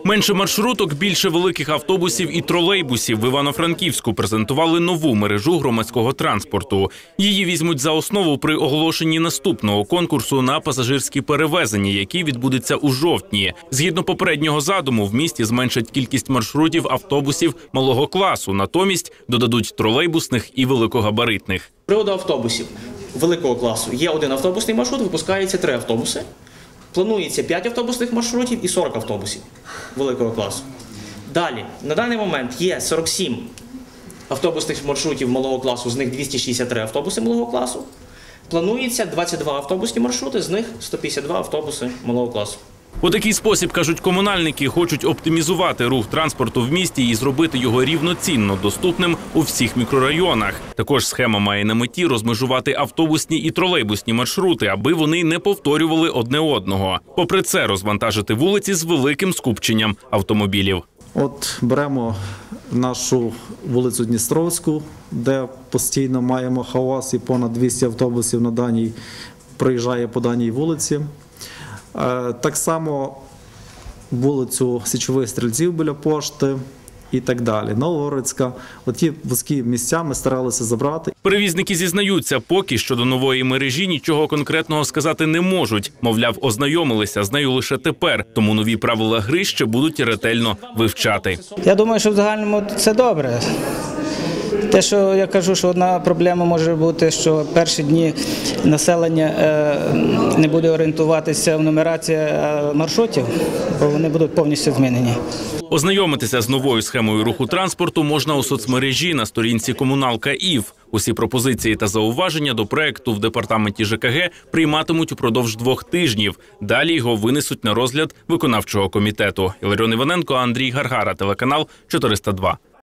Менше маршруток, більше великих автобусів і тролейбусів. В Івано-Франківську презентували нову мережу громадського транспорту. Її візьмуть за основу при оголошенні наступного конкурсу на пасажирські перевезення, який відбудеться у жовтні. Згідно попереднього задуму, в місті зменшать кількість маршрутів автобусів малого класу, натомість додадуть тролейбусних і великогабаритних. З приводу автобусів великого класу є один автобусний маршрут, випускається 3 автобуси. Планується 5 автобусних маршрутів і 40 автобусів великого класу. Далі, на даний момент є 47 автобусних маршрутів малого класу, з них 263 автобуси малого класу. Планується 22 автобусні маршрути, з них 152 автобуси малого класу. У такий спосіб, кажуть комунальники, хочуть оптимізувати рух транспорту в місті і зробити його рівноцінно доступним у всіх мікрорайонах. Також схема має на меті розмежувати автобусні і тролейбусні маршрути, аби вони не повторювали одне одного. Попри це, розвантажити вулиці з великим скупченням автомобілів. От беремо нашу вулицю Дністровську, де постійно маємо хаос і понад 200 автобусів проїжджає по даній вулиці. Так само вулицю Січових Стрільців біля пошти і так далі. Новгородська. Оті вузькі місця ми старалися забрати. Перевізники зізнаються, поки що до нової мережі нічого конкретного сказати не можуть. Мовляв, ознайомилися з нею лише тепер, тому нові правила гри ще будуть ретельно вивчати. Я думаю, що в загальному це добре. Те, що я кажу, що одна проблема може бути, що перші дні населення не буде орієнтуватися в нумерації маршрутів, бо вони будуть повністю змінені. Ознайомитися з новою схемою руху транспорту можна у соцмережі на сторінці «Комуналка ІВ». Усі пропозиції та зауваження до проекту в департаменті ЖКГ прийматимуть упродовж 2 тижнів. Далі його винесуть на розгляд виконавчого комітету. Іларіон Іваненко, Андрій Гаргара, телеканал 402.